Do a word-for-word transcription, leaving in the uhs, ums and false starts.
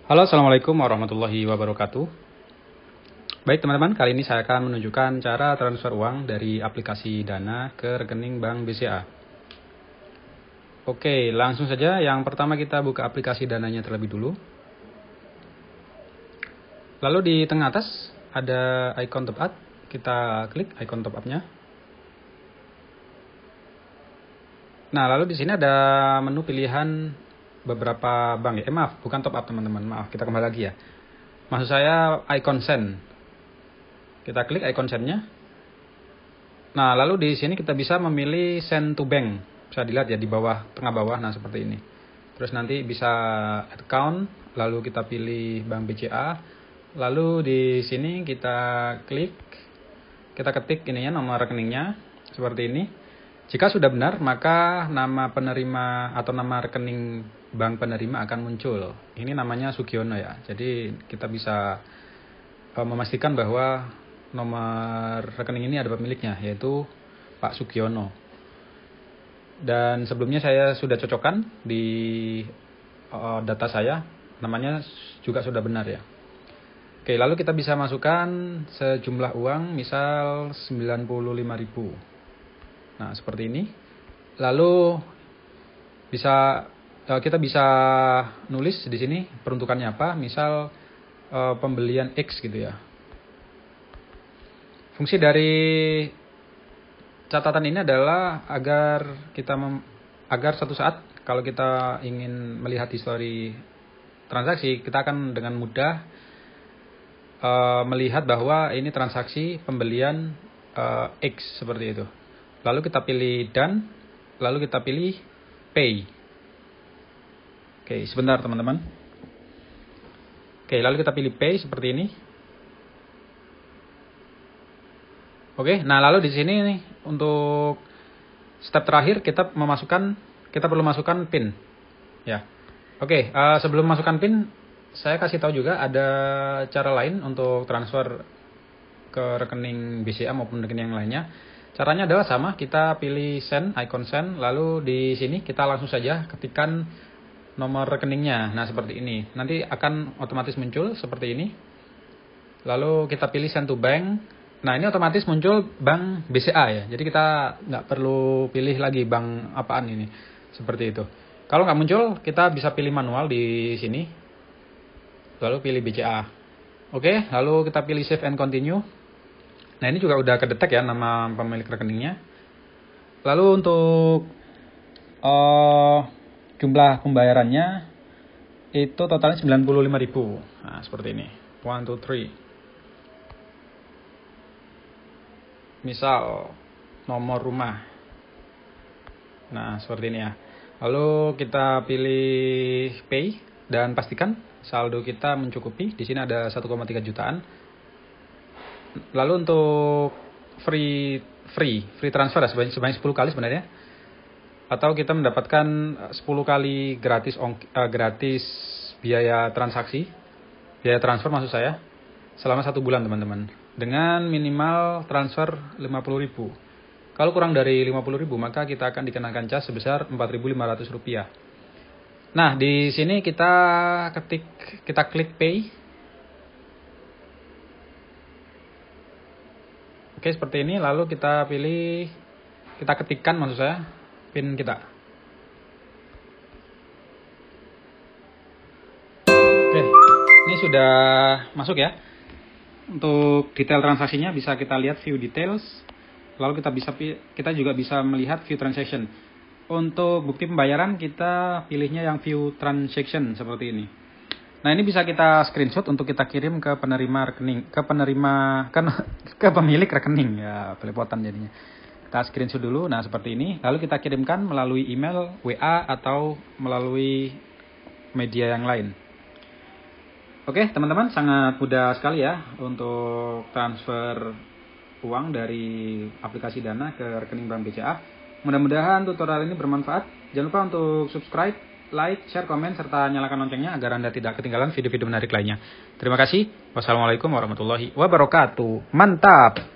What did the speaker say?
Halo, assalamualaikum warahmatullahi wabarakatuh. Baik teman-teman, kali ini saya akan menunjukkan cara transfer uang dari aplikasi Dana ke rekening Bank B C A. Oke, langsung saja. Yang pertama kita buka aplikasi Dananya terlebih dulu. Lalu di tengah atas ada icon top up. Kita klik icon top up-nya. Nah, lalu di sini ada menu pilihan beberapa bank ya. Eh maaf, bukan top up teman-teman. Maaf, kita kembali lagi ya. Maksud saya icon send. Kita klik icon send-nya. Nah, lalu di sini kita bisa memilih send to bank. Bisa dilihat ya di bawah, tengah bawah. Nah, seperti ini. Terus nanti bisa account, lalu kita pilih Bank B C A. Lalu di sini kita klik, kita ketik ininya nomor rekeningnya seperti ini. Jika sudah benar, maka nama penerima atau nama rekening bank penerima akan muncul. Ini namanya Sugiono ya. Jadi kita bisa uh, memastikan bahwa nomor rekening ini ada pemiliknya, yaitu Pak Sugiono. Dan sebelumnya saya sudah cocokkan di uh, data saya, namanya juga sudah benar ya. Oke, lalu kita bisa masukkan sejumlah uang, misal sembilan puluh lima ribu. Nah, seperti ini. Lalu bisa kita bisa nulis di sini peruntukannya apa, misal e, pembelian X gitu ya. Fungsi dari catatan ini adalah agar kita mem, agar suatu saat kalau kita ingin melihat histori transaksi, kita akan dengan mudah e, melihat bahwa ini transaksi pembelian e, X seperti itu. Lalu kita pilih done, lalu kita pilih pay. Oke, sebentar teman-teman. Oke, lalu kita pilih pay seperti ini. Oke, nah lalu di sini nih untuk step terakhir kita memasukkan, kita perlu masukkan PIN. Ya. Oke, uh, sebelum masukkan PIN, saya kasih tahu juga ada cara lain untuk transfer ke rekening B C A maupun rekening yang lainnya. Caranya adalah sama, kita pilih send, icon send, lalu di sini kita langsung saja ketikkan nomor rekeningnya. Nah, seperti ini. Nanti akan otomatis muncul seperti ini. Lalu kita pilih send to bank. Nah, ini otomatis muncul bank B C A ya. Jadi kita nggak perlu pilih lagi bank apaan ini. Seperti itu. Kalau nggak muncul, kita bisa pilih manual di sini. Lalu pilih B C A. Oke, lalu kita pilih save and continue. Nah, ini juga udah kedetek ya nama pemilik rekeningnya. Lalu untuk uh, jumlah pembayarannya itu totalnya sembilan puluh lima ribu. Nah, seperti ini. one, two, three. Misal nomor rumah. Nah, seperti ini ya. Lalu kita pilih pay dan pastikan saldo kita mencukupi. Di sini ada satu koma tiga jutaan. Lalu untuk free free free transfer ya, sebanyak, sebanyak sepuluh kali sebenarnya. Atau kita mendapatkan sepuluh kali gratis ong, uh, gratis biaya transaksi, biaya transfer maksud saya, selama satu bulan teman-teman. Dengan minimal transfer lima puluh ribu. Kalau kurang dari lima puluh ribu maka kita akan dikenakan cas sebesar empat ribu lima ratus rupiah. Nah, di sini kita ketik, kita klik pay. Oke, seperti ini. Lalu kita pilih, kita ketikkan maksud saya PIN kita. Oke, ini sudah masuk ya. Untuk detail transaksinya bisa kita lihat view details. Lalu kita bisa kita juga bisa melihat view transaction. Untuk bukti pembayaran kita pilihnya yang view transaction seperti ini. Nah, ini bisa kita screenshot untuk kita kirim ke penerima rekening, ke penerima kan ke pemilik rekening ya, pelepotan jadinya. Kita screenshot dulu. Nah, seperti ini. Lalu kita kirimkan melalui email, W A atau melalui media yang lain. Oke, teman-teman, sangat mudah sekali ya untuk transfer uang dari aplikasi Dana ke rekening Bank B C A. Mudah-mudahan tutorial ini bermanfaat. Jangan lupa untuk subscribe, like, share, komen, serta nyalakan loncengnya agar Anda tidak ketinggalan video-video menarik lainnya. Terima kasih. Wassalamualaikum warahmatullahi wabarakatuh. Mantap!